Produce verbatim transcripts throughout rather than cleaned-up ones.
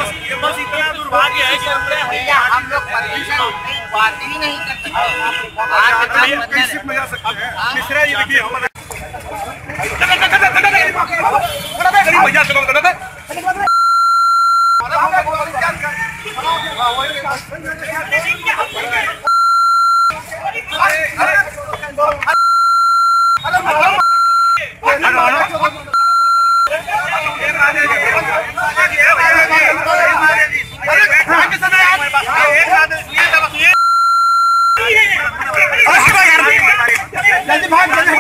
ये बस इतना दुर्भाग्य है कि भैया हम लोग परमिशन बात ही नहीं करते। मिश्रा जी देखिए हमारे भैया चलो जल्दी भाग जल्दी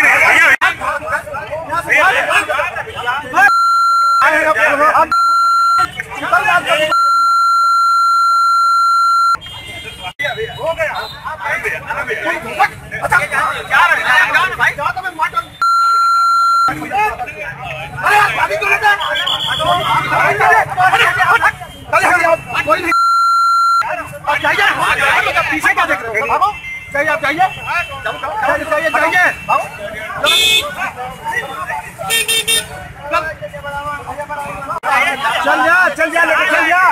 हो गया पीछे क्या देख रहे हो? चाहिए आप जाइए जाइए जाइए चल जा चल जा लेके चल जा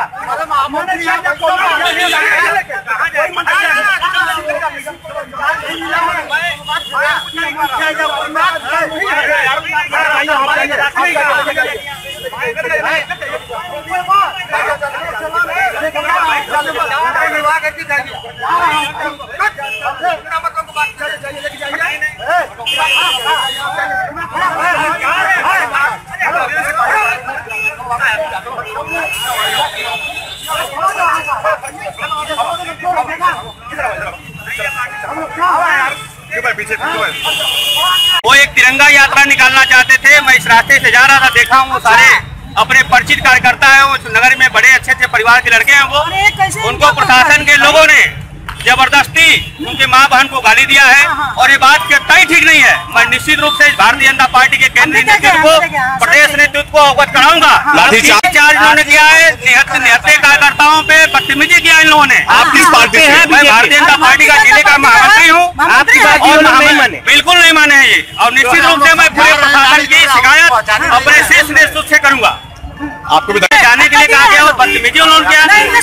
वो एक तिरंगा यात्रा निकालना चाहते थे। मैं इस रास्ते से जा रहा था, देखा हूँ वो सारे अपने परिचित कार्यकर्ता है, वो नगर में बड़े अच्छे अच्छे परिवार के लड़के हैं। वो उनको प्रशासन के लोगों ने जबरदस्ती उनके माँ बहन को गाली दिया है और ये बात कतई ठीक नहीं है। मैं निश्चित रूप से भारतीय जनता पार्टी के केंद्रीय नेतृत्व को, प्रदेश नेतृत्व को अवगत कराऊंगा। लाठीचार्ज इन्होंने किया है, निहत्ते कार्यकर्ताओं पे बदतमीजी किया इन लोगों ने। आप किस पार्टी हैं? मैं भारतीय जनता पार्टी का जिले का महामंत्री हूँ। बिल्कुल नहीं माने हैं ये, और निश्चित रूप से मैं पूरे प्रशासन की शिकायत अपने शीर्ष नेतृत्व से करूंगा। आपको भी जाने के लिए कहा गया और बदतमीजी उन्होंने किया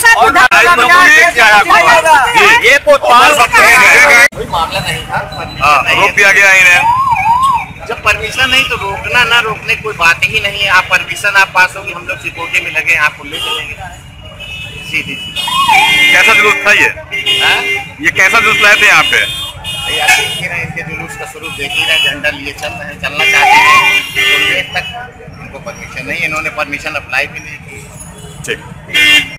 ये कोई मामला नहीं था, रोक दिया गया इन्हें। जब परमिशन नहीं तो रोकना ना रोकने कोई बात ही नहीं है। आप परमिशन आप पास होगी, हम लोग सिक्योरिटी में लगे, आप ले चलेंगे सीधी। कैसा जुलूस था ये? आ? ये कैसा जुलूस लाए थे यहाँ पे? भैया देख ही रहे, इनके जुलूस का स्वरूप देख ही रहे, झंडा लिए चल रहे हैं, चलना चाहते हैं तो देर तक इनको परमिशन नहीं, इन्होंने परमिशन अप्लाई भी नहीं की। ठीक।